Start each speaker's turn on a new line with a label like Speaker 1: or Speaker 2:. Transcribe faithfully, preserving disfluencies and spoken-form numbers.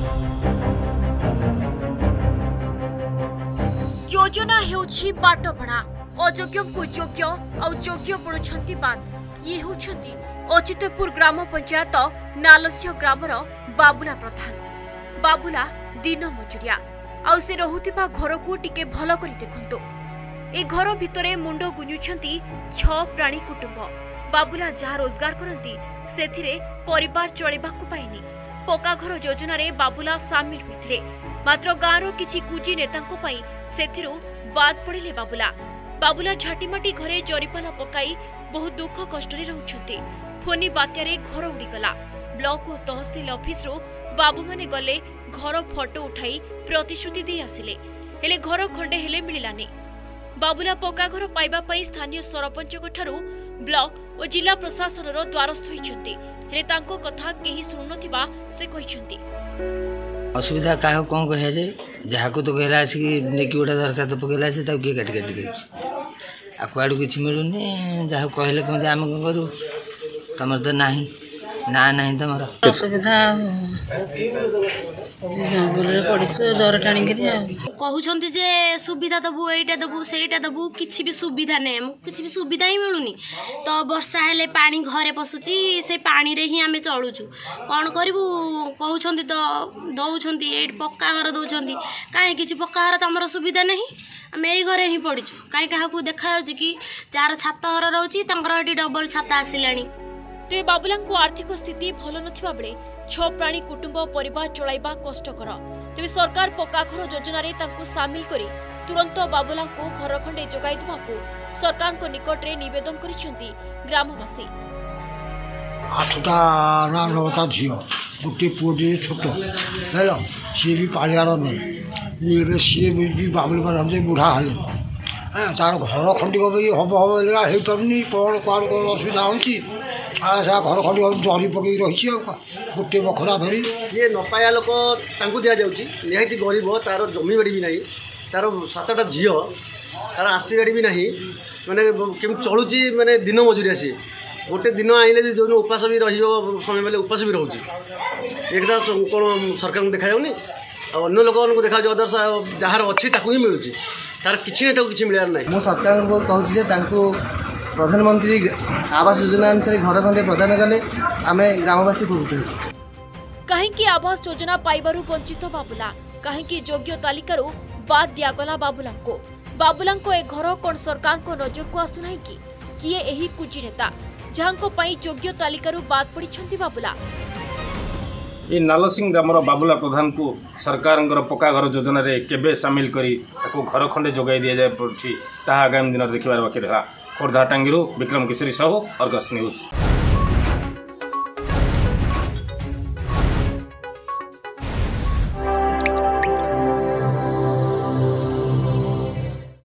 Speaker 1: योजना हेउछि बाटबणा अयोग्य को योग्य और योग्य पड़ुछंती बांध ये होछंती अचितपुर ग्राम पंचायत नालस्य ग्रामर बाबुला प्रधान। बाबुला दिन मजुरिया आउ से रहुतिबा घर को टिके भल करी देखंतु। ए घर भितरे मुंड गुंजुछंती छ प्राणी कुटुंब। बाबुला जहा रोजगार करंती सेथिरे परिवार चलेबाकू पाइनी। पक्का घर योजना रे बाबुला सामिल होइथिले, मात्र गाँवर किछि कुजी नेतांको पाई सेथिरु बाद पड़िले बाबुला। बाबुला झाटीमाटी घरे जरीपाला पकाई बहुत दुख कष्ट रे रहउछंती। फोनी बात्यारे घर उड़ीगला। ब्लॉक और तहसील ऑफिस रो बाबू माने गले घर फोटो उठाई प्रतिश्रुति दे आसिले, हेले घर खंडे हेले मिलिलानी। बाबुला पक्का घर पाइबा पई स्थानीय सरपंचक ठारू ब्लॉक और जिला प्रशासन रो द्वारस्थ होइछंती, हेले तांको कथा केही सुनुनथिबा से कहिछंती।
Speaker 2: असुविधा क्या कौन कह जहाँ को तो कहला कि गोटा दरखास्त तो पकड़ा से किए काटी काटी देती आ कड़ू कि मिलूनी जहाँ कहले कहते आम कौन करूँ तुम तो ना ना ना तुम
Speaker 3: असुविधा दर टाणी कहते जे सुविधा दबू एटा दबू सेटा दबू किसी भी सुविधा नहीं, किसी भी सुविधा ही मिलूनी। तो वर्षा हेले पानी घरे पशुची से पानी रे ही आमे चलुचु कौन करू कहते तो दौरान पक्का घर दौरान कहीं किसी पक्का घर तो आम सुविधा नहीं, आम यही घरे ही पड़ीचु। कहीं क्या देखा कि जार छात घर रोचे डबल छात आसला।
Speaker 1: तेज बाबुला आर्थिक स्थिति भल नथिबा बेले छ प्राणी कुटुंब परिवार चलाइबा कष्टकर। तेज सरकार पक्का घर योजना रे तांको सामिल करी तुरंत बाबुला को घर खंडे जगाई देबाकू सरकार को निकट रे निवेदन करिसेंती ग्रामवासी।
Speaker 4: आठटा ना नौटा झील गोटे पुओटी छोट है सी भी पालियार नहीं सी भी बाबुल पर बुढ़ा हेले तार घर खंडिक भी हम हम हो पारनी कौन कौन कौन असुविधा होती घर खंडिक जरी पकई रही गोटे बखरा भरी
Speaker 5: जी न पाया लोक दि जाऊँगी निहाती गरीब तार जमी बाड़ी भी ना तार सातटा झी तार आस्ती गाड़ी भी ना मैंने केम चलुची मैंने दिन मजुरिया सी गोटे दिन आइले जो उपास भी रही समय बेले उपास भी रोचे एकदा कौन सरकार को देखा जाऊनी अन्य लोक देखा अदर्स जार अच्छी ही मिलूँ तार किसी नहीं किसी मिलार ना।
Speaker 6: मो सरकार को कहूँ प्रधानमंत्री आवास योजना अनुसार घर खंडे प्रदान कले आम ग्रामवासी उपकृत।
Speaker 1: कहीं आवास योजना पाइबारु वंचित बाबुला, कहीं योग्य तालिकारु बाद दियागला बाबुला को। बाबुला को ए घर कौन सरकार को नजर को आसुना कि किए एही कुजी नेता जहां पई योग्य तालिकारु बाद पड़िछंती बाबुला।
Speaker 7: ये नालसिंह ग्रामर बाबुला प्रधान को सरकार पक्का घर योजना रे केबे सामिल करी ताको घर खंडे जोगाई दिया जाय पड़छि ता आगामी दिन देखिबार बाकी रहा। खोर्धा टांगीरू विक्रम केसरी साहू, अर्गस न्यूज।